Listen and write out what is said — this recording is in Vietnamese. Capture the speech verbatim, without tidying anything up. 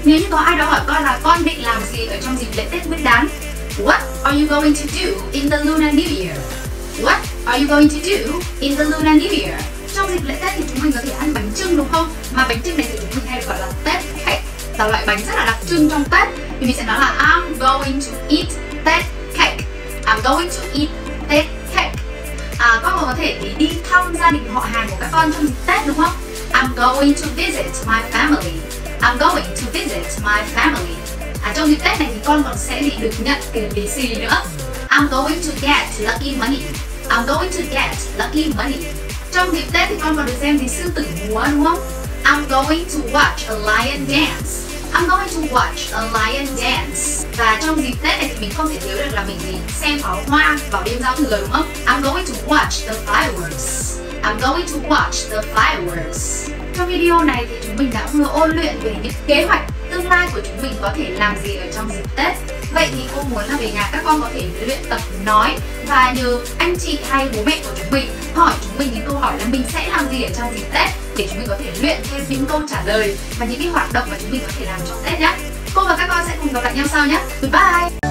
Nếu như có ai đó hỏi con là con định làm gì ở trong dịp lễ Tết Nguyên đán, what are you going to do in the Lunar New Year? What are you going to do in the Lunar New Year? Trong dịp lễ Tết thì chúng mình có thể ăn bánh chưng đúng không? Mà bánh chưng này thì chúng mình hay gọi là Tết cake, là loại bánh rất là đặc trưng trong Tết. Thì mình sẽ nói là I'm going to eat Tết cake. I'm going to eat Tết cake. À, con có thể đi, đi thăm gia đình họ hàng của các con trong dịp Tết đúng không? I'm going to visit my family. I'm going to visit my family. À, trong dịp Tết này thì con còn sẽ được nhận tiền lì xì nữa. I'm going to get lucky money. I'm going to get lucky money. Trong dịp Tết thì con còn được xem gì sư tử múa đúng không? I'm going to watch a lion dance. I'm going to watch a lion dance. Và trong dịp Tết này thì mình không thể thiếu được là mình gì xem pháo hoa vào đêm giao thừa đúng không? I'm going to watch the fireworks. I'm going to watch the fireworks. Trong video này thì chúng mình đã vừa ôn luyện về những kế hoạch tương lai của chúng mình có thể làm gì ở trong dịp Tết. Vậy thì cô muốn là về nhà các con có thể luyện tập nói và nhờ anh chị hay bố mẹ của chúng mình hỏi chúng mình những câu hỏi là mình sẽ làm gì ở trong dịp Tết để chúng mình có thể luyện thêm những câu trả lời và những cái hoạt động mà chúng mình có thể làm trong Tết nhé. Cô và các con sẽ cùng gặp lại nhau sau nhé. Goodbye.